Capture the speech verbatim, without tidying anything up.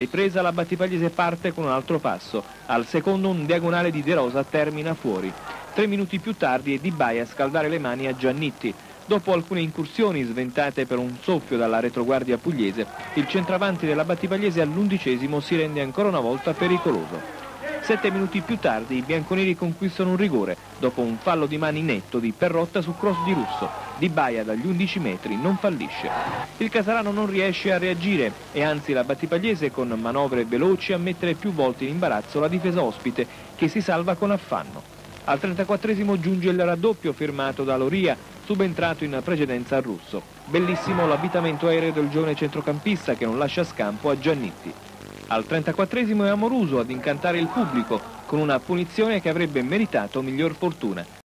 Ripresa, la Battipagliese parte con un altro passo. Al secondo un diagonale di De Rosa termina fuori. Tre minuti più tardi è Di Baia a scaldare le mani a Giannitti. Dopo alcune incursioni sventate per un soffio dalla retroguardia pugliese, il centravanti della Battipagliese all'undicesimo si rende ancora una volta pericoloso. Sette minuti più tardi i bianconeri conquistano un rigore, dopo un fallo di mani netto di Perrotta su cross di Russo. Di Baia dagli undici metri non fallisce. Il casalano non riesce a reagire e anzi la Battipagliese con manovre veloci a mettere più volte in imbarazzo la difesa ospite che si salva con affanno. Al trentaquattresimo giunge il raddoppio firmato da Loria, subentrato in precedenza a Russo. Bellissimo l'avvitamento aereo del giovane centrocampista che non lascia scampo a Giannitti. Al trentaquattresimo è Amoruso ad incantare il pubblico con una punizione che avrebbe meritato miglior fortuna.